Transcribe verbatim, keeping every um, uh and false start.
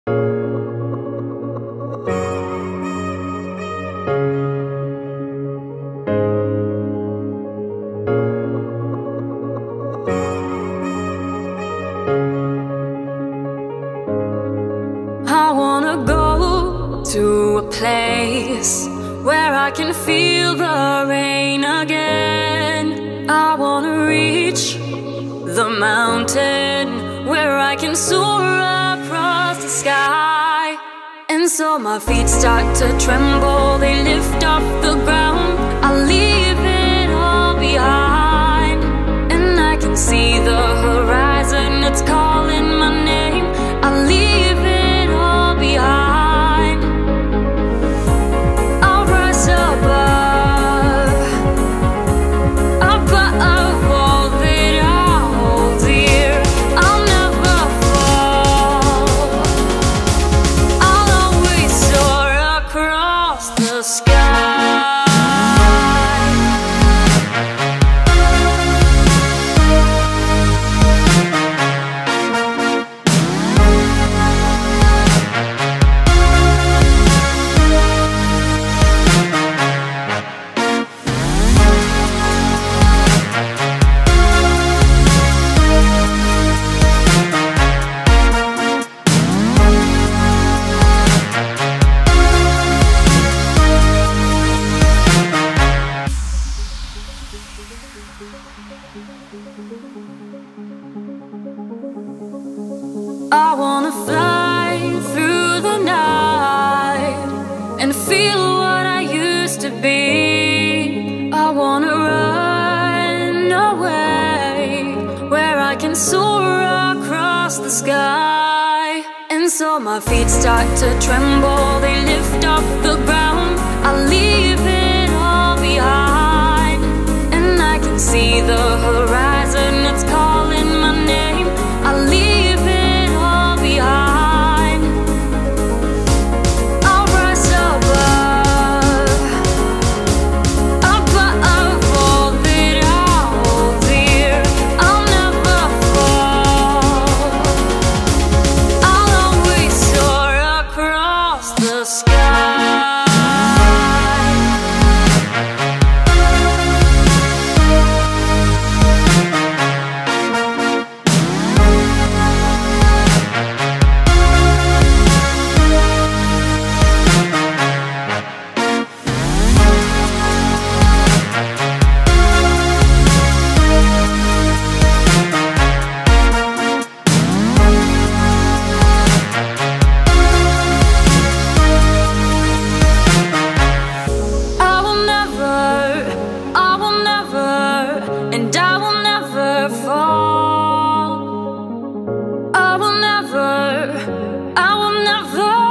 I wanna go to a place where I can feel the rain again. I wanna reach the mountain where I can soar across the sky. And so my feet start to tremble, they lift off the ground. I leave it all behind, and I can see the horizon, it's calling my name. I leave it all behind. I'll rise above, above all that I hold dear. I'll never fall, I'll always soar across the sky. I wanna fly through the night and feel what I used to be. I wanna run away where I can soar across the sky. And so my feet start to tremble, they lift off the ground. I leave it all behind, and I can see the horizon, it's calling my name. I leave it all behind. I'll rise above, above all that I hold dear. I'll never fall, I'll always soar across the sky. I will never, I will never